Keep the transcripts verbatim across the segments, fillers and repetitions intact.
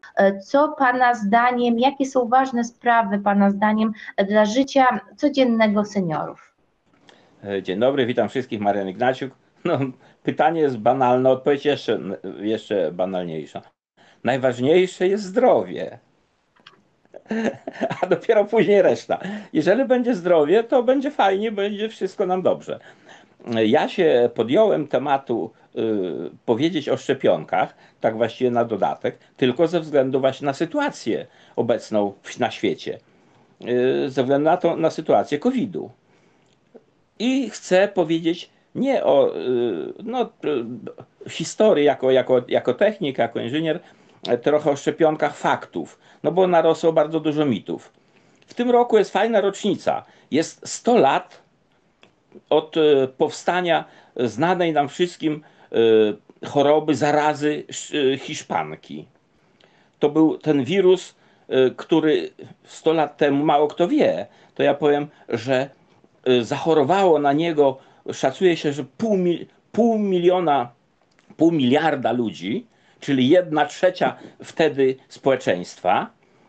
Co Pana zdaniem, jakie są ważne sprawy Pana zdaniem dla życia codziennego seniorów? Dzień dobry, witam wszystkich, Marian Ignaciuk. No, pytanie jest banalne, odpowiedź jeszcze, jeszcze banalniejsza. Najważniejsze jest zdrowie, a dopiero później reszta. Jeżeli będzie zdrowie, to będzie fajnie, będzie wszystko nam dobrze. Ja się podjąłem tematu y, powiedzieć o szczepionkach, tak właściwie na dodatek, tylko ze względu właśnie na sytuację obecną na świecie, y, ze względu na, to, na sytuację kowida. I chcę powiedzieć nie o y, no, y, historii jako, jako, jako technik, jako inżynier, trochę o szczepionkach faktów, no bo narosło bardzo dużo mitów. W tym roku jest fajna rocznica. Jest sto lat od y, powstania znanej nam wszystkim y, choroby, zarazy y, hiszpanki. To był ten wirus, który sto lat temu mało kto wie. To ja powiem, że zachorowało na niego, szacuje się, że pół, pół miliona, pół miliarda ludzi, czyli jedna trzecia wtedy społeczeństwa,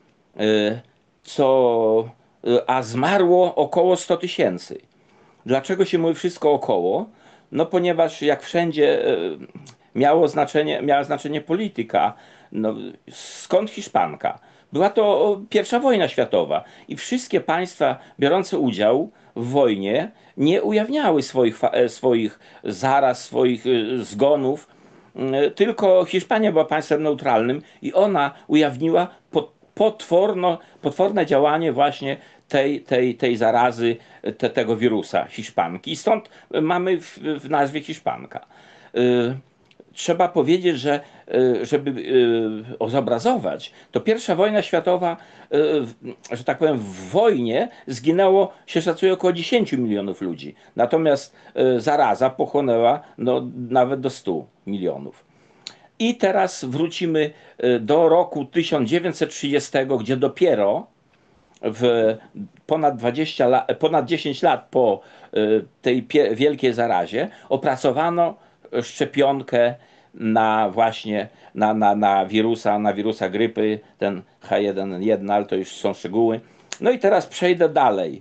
co, a zmarło około sto tysięcy. Dlaczego się mówi wszystko około? No ponieważ jak wszędzie miało znaczenie, miała znaczenie polityka. No, skąd Hiszpanka? Była to pierwsza wojna światowa i wszystkie państwa biorące udział w wojnie nie ujawniały swoich, swoich zaraz, swoich zgonów, tylko Hiszpania była państwem neutralnym i ona ujawniła potworno, potworne działanie właśnie tej, tej, tej zarazy, te, tego wirusa hiszpanki. I stąd mamy w, w nazwie Hiszpanka. Trzeba powiedzieć, że żeby zobrazować, to pierwsza wojna światowa, że tak powiem, w wojnie zginęło, się szacuje, około dziesięć milionów ludzi. Natomiast zaraza pochłonęła no, nawet do stu milionów. I teraz wrócimy do roku tysiąc dziewięćset trzydziestego, gdzie dopiero w ponad dwadzieścia lat, ponad dziesięć lat po tej wielkiej zarazie opracowano szczepionkę na właśnie na, na, na wirusa, na wirusa grypy, ten H jeden N jeden, ale to już są szczegóły. No i teraz przejdę dalej.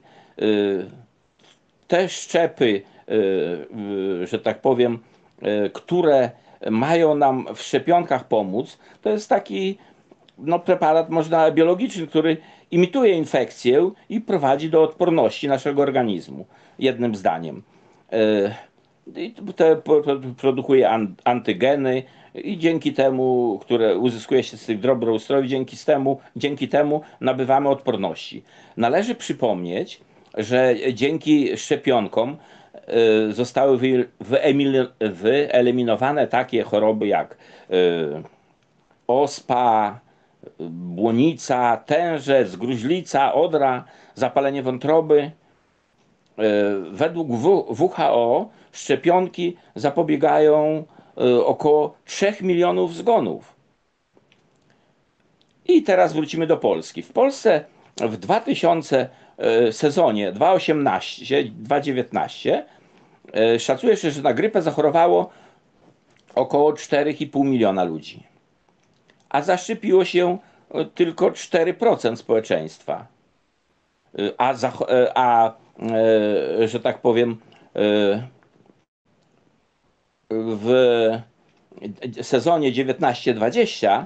Te szczepy, że tak powiem, które mają nam w szczepionkach pomóc, to jest taki no, preparat można biologiczny, który imituje infekcję i prowadzi do odporności naszego organizmu. Jednym zdaniem. I te produkuje antygeny i dzięki temu, które uzyskuje się z tych drobnoustrojów, dzięki temu, dzięki temu nabywamy odporności. Należy przypomnieć, że dzięki szczepionkom zostały wyeliminowane takie choroby jak ospa, błonica, tężec, gruźlica, odra, zapalenie wątroby. Według W H O szczepionki zapobiegają około trzech milionów zgonów. I teraz wrócimy do Polski. W Polsce w dwa tysiące sezonie dwa tysiące osiemnastym dwa tysiące dziewiętnastym szacuje się, że na grypę zachorowało około czterech i pół miliona ludzi. A zaszczepiło się tylko cztery procent społeczeństwa. A, a że tak powiem, w sezonie dziewiętnaście dwadzieścia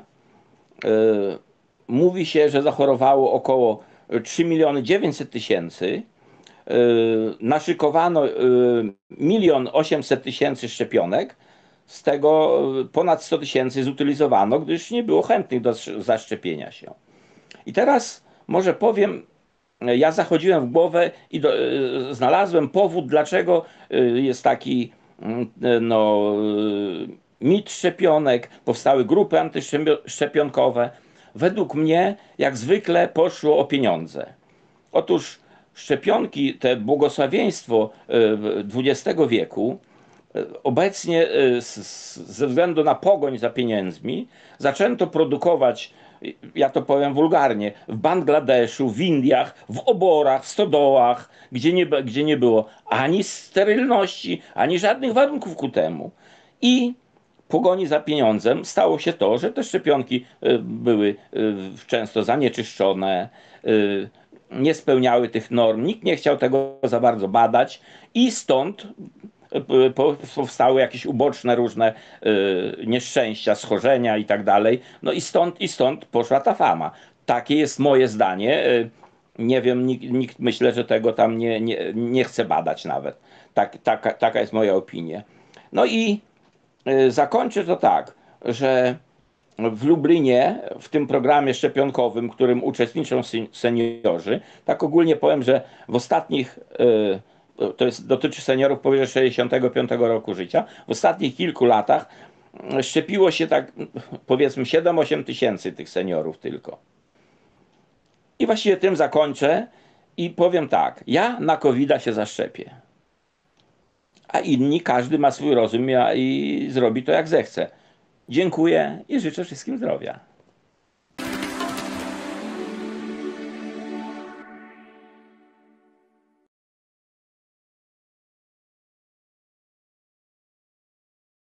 mówi się, że zachorowało około trzy miliony dziewięćset tysięcy. Naszykowano milion osiemset tysięcy szczepionek, z tego ponad sto tysięcy zutylizowano, gdyż nie było chętnych do zaszczepienia się. I teraz może powiem, ja zachodziłem w głowę i do, znalazłem powód, dlaczego jest taki no, mit szczepionek, powstały grupy antyszczepionkowe. Według mnie, jak zwykle, poszło o pieniądze. Otóż szczepionki, te błogosławieństwo dwudziestego wieku, obecnie ze względu na pogoń za pieniędzmi zaczęto produkować, ja to powiem wulgarnie, w Bangladeszu, w Indiach, w oborach, w stodołach, gdzie nie, gdzie nie było ani sterylności, ani żadnych warunków ku temu. I pogoni za pieniądzem stało się to, że te szczepionki były często zanieczyszczone, nie spełniały tych norm, nikt nie chciał tego za bardzo badać i stąd powstały jakieś uboczne różne nieszczęścia, schorzenia i tak dalej. No i stąd, i stąd poszła ta fama. Takie jest moje zdanie. Nie wiem, nikt, nikt myślę, że tego tam nie, nie, nie chce badać nawet. Tak, taka, taka jest moja opinia. No i zakończę to tak, że w Lublinie, w tym programie szczepionkowym, w którym uczestniczą seniorzy, tak ogólnie powiem, że w ostatnich, to jest, dotyczy seniorów powyżej sześćdziesiątego piątego roku życia, w ostatnich kilku latach szczepiło się tak powiedzmy siedem osiem tysięcy tych seniorów tylko. I właściwie tym zakończę i powiem tak, ja na kowida się zaszczepię. A inni, każdy ma swój rozum i zrobi to jak zechce. Dziękuję i życzę wszystkim zdrowia.